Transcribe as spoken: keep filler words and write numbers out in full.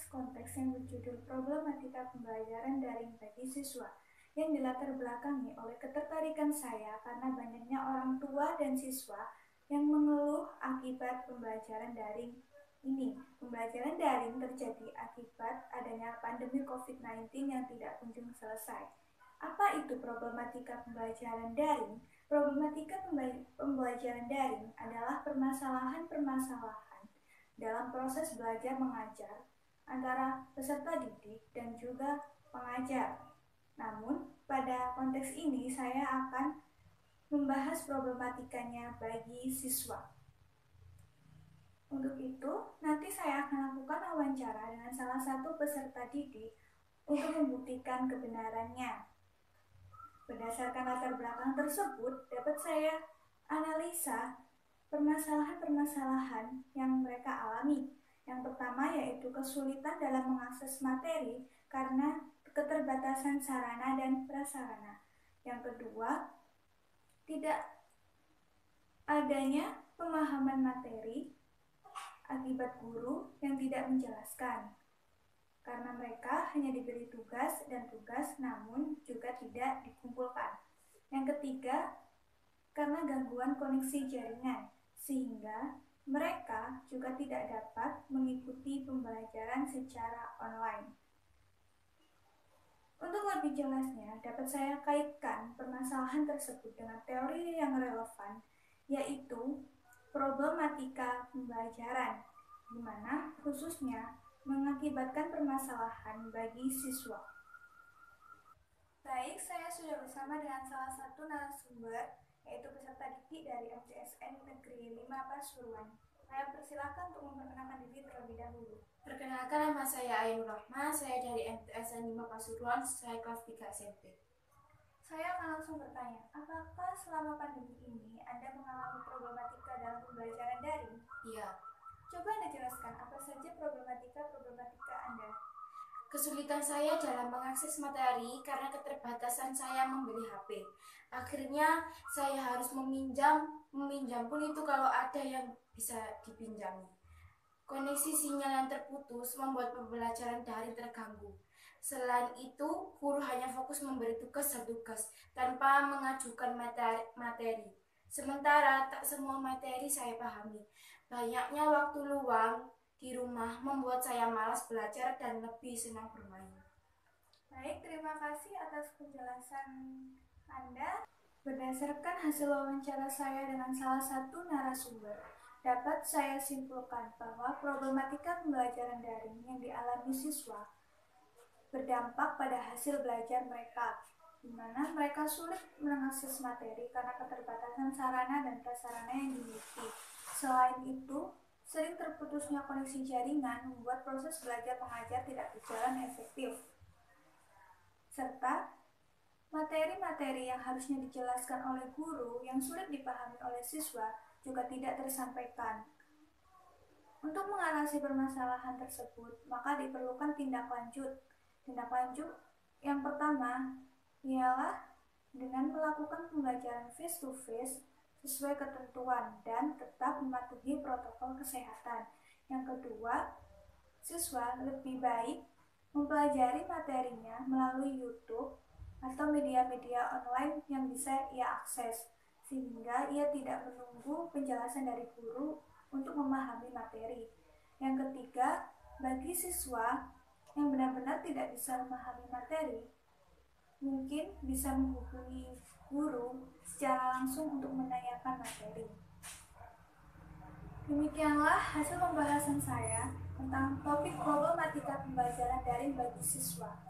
konteks yang berjudul Problematika Pembelajaran Daring bagi Siswa, yang dilatar belakangi oleh ketertarikan saya karena banyaknya orang tua dan siswa yang mengeluh akibat pembelajaran daring ini. Pembelajaran daring terjadi akibat adanya pandemi covid sembilan belas yang tidak kunjung selesai. Apa itu problematika pembelajaran daring? Problematika pembelajaran daring adalah permasalahan-permasalahan dalam proses belajar mengajar antara peserta didik dan juga pengajar. Namun, pada konteks ini saya akan membahas problematikanya bagi siswa. Untuk itu, nanti saya akan lakukan wawancara dengan salah satu peserta didik untuk membuktikan kebenarannya. Berdasarkan latar belakang tersebut, dapat saya analisa permasalahan-permasalahan yang mereka alami. Yang pertama yaitu kesulitan dalam mengakses materi karena keterbatasan sarana dan prasarana. Yang kedua, tidak adanya pemahaman materi akibat guru yang tidak menjelaskan, karena mereka hanya diberi tugas dan tugas namun juga tidak dikumpulkan. Yang ketiga, karena gangguan koneksi jaringan, sehingga mereka juga tidak dapat mengikuti pembelajaran secara online. Untuk lebih jelasnya, dapat saya kaitkan permasalahan tersebut dengan teori yang relevan, yaitu problematika pembelajaran, di mana khususnya mengakibatkan permasalahan bagi siswa. Baik, saya sudah bersama dengan salah satu narasumber, yaitu peserta didik dari M T S N Negeri lima Pasuruan. Saya persilakan untuk memperkenalkan diri terlebih dahulu. Perkenalkan, nama saya Ainur Rahma, saya dari M T S N lima Pasuruan, saya kelas tiga S M P. Saya akan langsung bertanya, apakah selama pandemi ini Anda mengalami problematika dalam pembelajaran daring? Iya. Coba Anda jelaskan apa saja problematika-problematika Anda. Kesulitan saya dalam mengakses materi karena keterbatasan saya membeli H P. Akhirnya saya harus meminjam, meminjam pun itu kalau ada yang bisa dipinjami. Koneksi sinyal yang terputus membuat pembelajaran daring terganggu. Selain itu, guru hanya fokus memberi tugas dan tugas tanpa mengajukan materi. Sementara tak semua materi saya pahami. Banyaknya waktu luang di rumah membuat saya malas belajar dan lebih senang bermain. Baik, terima kasih atas penjelasan Anda. Berdasarkan hasil wawancara saya dengan salah satu narasumber, dapat saya simpulkan bahwa problematika pembelajaran daring yang dialami siswa berdampak pada hasil belajar mereka, di mana mereka sulit mengakses materi karena keterbatasan sarana dan prasarana yang dimiliki. Selain itu, sering terputusnya koneksi jaringan membuat proses belajar mengajar tidak berjalan efektif, serta materi-materi yang harusnya dijelaskan oleh guru yang sulit dipahami oleh siswa juga tidak tersampaikan. Untuk mengatasi permasalahan tersebut, maka diperlukan tindak lanjut. Tindak lanjut yang pertama ialah dengan melakukan pembelajaran face-to-face sesuai ketentuan dan tetap mematuhi protokol kesehatan. Yang kedua, siswa lebih baik mempelajari materinya melalui YouTube atau media-media online yang bisa ia akses, sehingga ia tidak menunggu penjelasan dari guru untuk memahami materi. Yang ketiga, bagi siswa yang benar-benar tidak bisa memahami materi, mungkin bisa menghubungi guru secara langsung untuk menanyakan materi. Demikianlah hasil pembahasan saya tentang topik problematika pembelajaran daring bagi siswa.